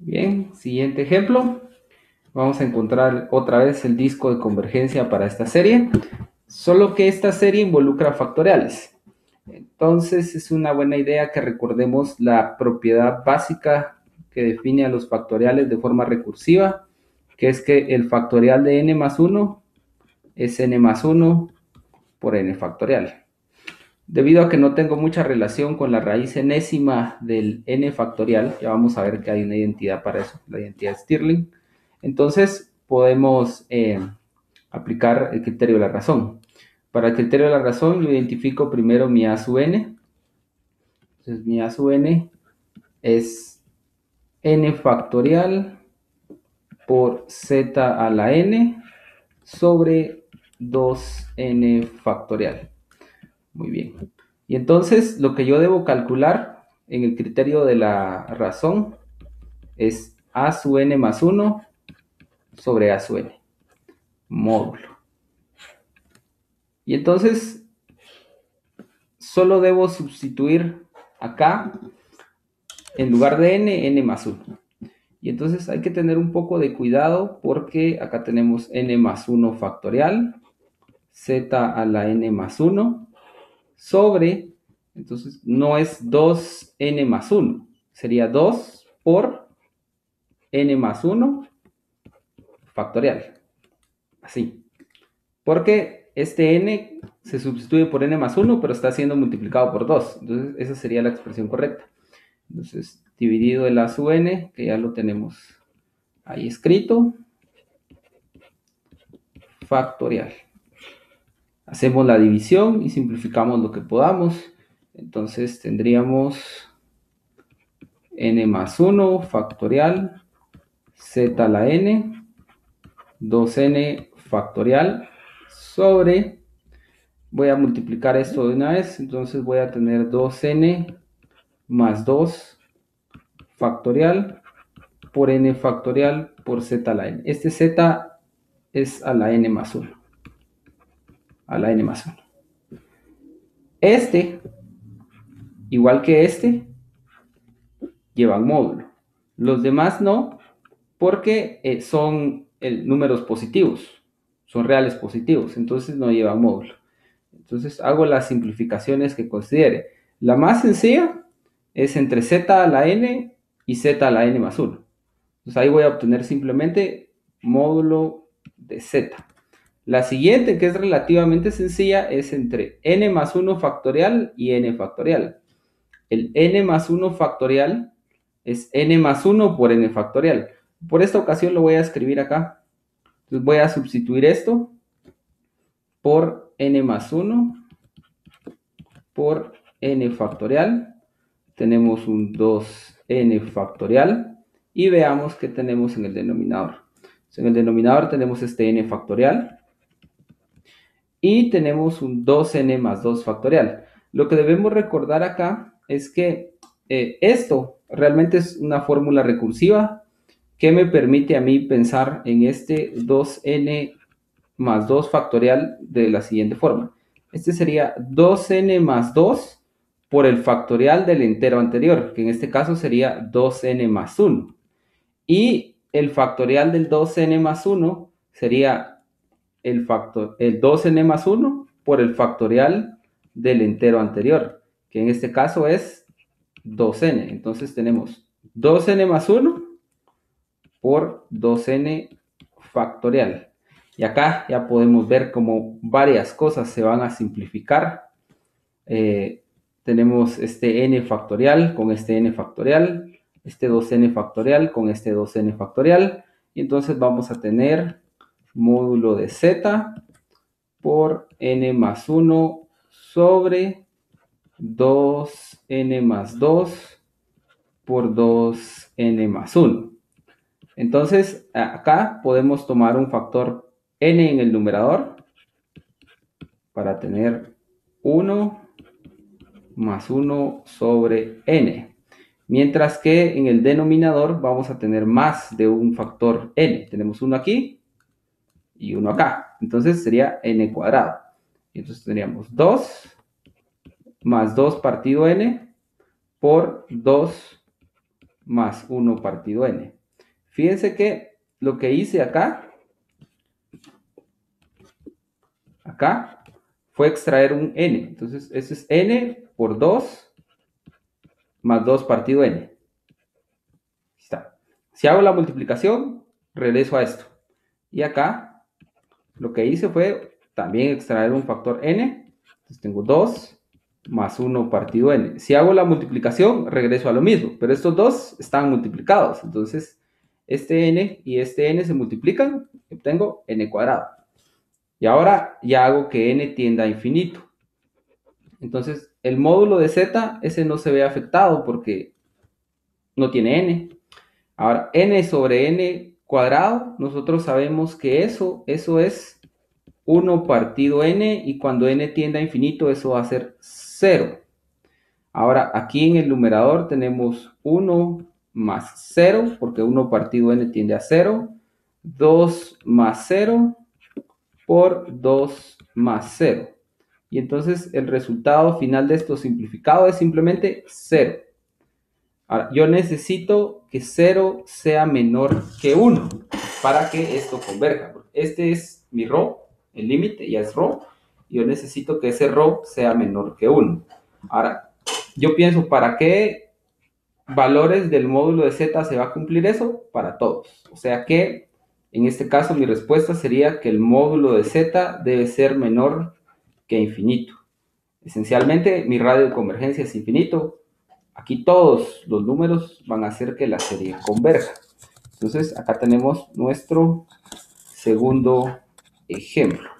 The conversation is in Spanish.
Bien, siguiente ejemplo. Vamos a encontrar otra vez el disco de convergencia para esta serie, solo que esta serie involucra factoriales. Entonces es una buena idea que recordemos la propiedad básica que define a los factoriales de forma recursiva, que es que el factorial de n más 1 es n más 1 por n factorial. Debido a que no tengo mucha relación con la raíz enésima del n factorial, ya vamos a ver que hay una identidad para eso, la identidad de Stirling. Entonces podemos aplicar el criterio de la razón. Para el criterio de la razón yo identifico primero mi a sub n. Entonces mi a sub n es n factorial por z a la n sobre 2n factorial. Muy bien. Y entonces lo que yo debo calcular en el criterio de la razón es a sub n más 1 sobre a sub n, módulo. Y entonces solo debo sustituir acá, en lugar de n más 1. Y entonces hay que tener un poco de cuidado porque acá tenemos n más 1 factorial, z a la n más 1, sobre, entonces no es 2n más 1, sería 2 por n más 1 factorial, así. Porque este n se sustituye por n más 1, pero está siendo multiplicado por 2. Entonces esa sería la expresión correcta. Entonces, dividido el a sub n, que ya lo tenemos ahí escrito, factorial. Hacemos la división y simplificamos lo que podamos. Entonces tendríamos n más 1 factorial, z a la n, 2n factorial, sobre, voy a multiplicar esto de una vez, entonces voy a tener 2n más 2 factorial por n factorial por z a la n. Este z es a la n más 1. A la n más 1. Este, igual que este, llevan módulo. Los demás no, porque son números positivos, son reales positivos, entonces no llevan módulo. Entonces hago las simplificaciones que considere. La más sencilla es entre z a la n y z a la n más 1. Entonces ahí voy a obtener simplemente módulo de z. La siguiente, que es relativamente sencilla, es entre n más 1 factorial y n factorial. El n más 1 factorial es n más 1 por n factorial. Por esta ocasión lo voy a escribir acá. Entonces voy a sustituir esto por n más 1 por n factorial. Tenemos un 2n factorial. Y veamos qué tenemos en el denominador. Entonces, en el denominador tenemos este n factorial. Y tenemos un 2n más 2 factorial. Lo que debemos recordar acá es que esto realmente es una fórmula recursiva que me permite a mí pensar en este 2n más 2 factorial de la siguiente forma. Este sería 2n más 2 por el factorial del entero anterior, que en este caso sería 2n más 1. Y el factorial del 2n más 1 sería el 2n más 1 por el factorial del entero anterior, que en este caso es 2n. Entonces tenemos 2n más 1 por 2n factorial. Y acá ya podemos ver cómo varias cosas se van a simplificar. Tenemos este n factorial con este n factorial, este 2n factorial con este 2n factorial. Y entonces vamos a tener módulo de z por n más 1 sobre 2n más 2 por 2n más 1. Entonces, acá podemos tomar un factor n en el numerador para tener 1 más 1 sobre n. Mientras que en el denominador vamos a tener más de un factor n. Tenemos uno aquí y uno acá. Entonces sería n cuadrado. Entonces tendríamos 2 más 2 partido n por 2 más 1 partido n. Fíjense que lo que hice acá fue extraer un n. Entonces, eso es n por 2 más 2 partido n. Está. Si hago la multiplicación, regreso a esto. Y acá, lo que hice fue también extraer un factor n. Entonces tengo 2 más 1 partido n. Si hago la multiplicación, regreso a lo mismo. Pero estos dos están multiplicados. Entonces, este n y este n se multiplican. Y obtengo n cuadrado. Y ahora ya hago que n tienda a infinito. Entonces, el módulo de z, ese no se ve afectado porque no tiene n. Ahora, n sobre n cuadrado, nosotros sabemos que eso es 1 partido n, y cuando n tiende a infinito, eso va a ser 0. Ahora, aquí en el numerador tenemos 1 más 0, porque 1 partido n tiende a 0. 2 más 0 por 2 más 0. Y entonces el resultado final de esto simplificado es simplemente 0. Ahora, yo necesito que 0 sea menor que 1 para que esto converja. Este es mi ρ, el límite ya es ρ. Yo necesito que ese ρ sea menor que 1. Ahora, yo pienso, ¿para qué valores del módulo de z se va a cumplir eso? Para todos. O sea que, en este caso, mi respuesta sería que el módulo de z debe ser menor que infinito. Esencialmente, mi radio de convergencia es infinito. Aquí todos los números van a hacer que la serie converja. Entonces, acá tenemos nuestro segundo ejemplo.